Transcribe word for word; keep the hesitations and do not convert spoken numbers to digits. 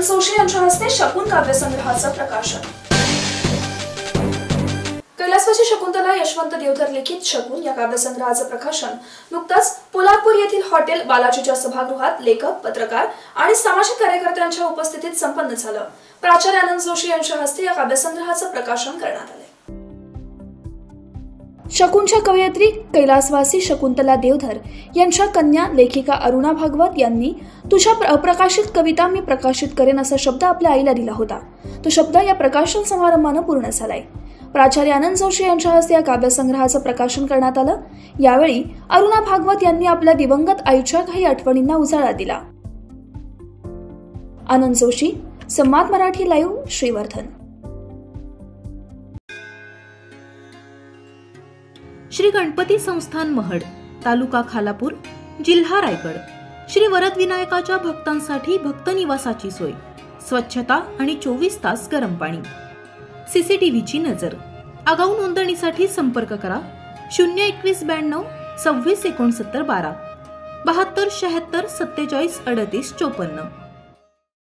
जोशी यांच्या हस्ते शकुन काव्यसंग्रहाचं प्रकाशन। कैलासवासी शकुंतला यशवंत देवधर लिखित शकुन या काव्यसंग्रहाचं प्रकाशन नुकताच पोलादपूर येथील हॉटेल बालाजीच्या सभागृहात लेखक, पत्रकार आणि सामाजिक कार्यकर्त्यांच्या उपस्थितीत संपन्न झालं। प्राचार्य आनंद जोशी यांच्या हस्ते या काव्यसंग्रहाचं प्रकाशन करण्यात आले। शकुनच्या कवयित्री कैलासवासी शकुंतला देवधर यांच्या कन्या लेखिका अरुणा भागवत यांनी तुझ्या अप्रकाशित कविता मी प्रकाशित करेन असा शब्द आपल्या आईला दिला होता। तो शब्द या प्रकाशन समारंभाने पूर्ण झालाय। प्राचार्य आनंद जोशी यांच्या हस्ते या काव्यसंग्रहाचं प्रकाशन करण्यात आलं। यावेळी अरुणा भागवत यांनी आपल्या दिवंगत आईच्या काही आठवणींना उजाळा दिला। आनंद जोशी, संवाद मराठी लाईव्ह, श्रीवर्धन। श्री गणपती संस्थान महड, तालुका खालापूर, जिल्हा रायगड। श्री वरद विनायकाच्या भक्तांसाठी भक्त निवासाची सोय, स्वच्छता आणि चोवीस तास गरम पाणी, सीसीटीव्हीची नजर। आगाऊ नोंदणीसाठी संपर्क करा शून्य एकवीस ब्याण्णव सव्वीस एकोणसत्तर बारा बहात्तर शहात्तर सत्तेचाळीस अडतीस चोपन्न।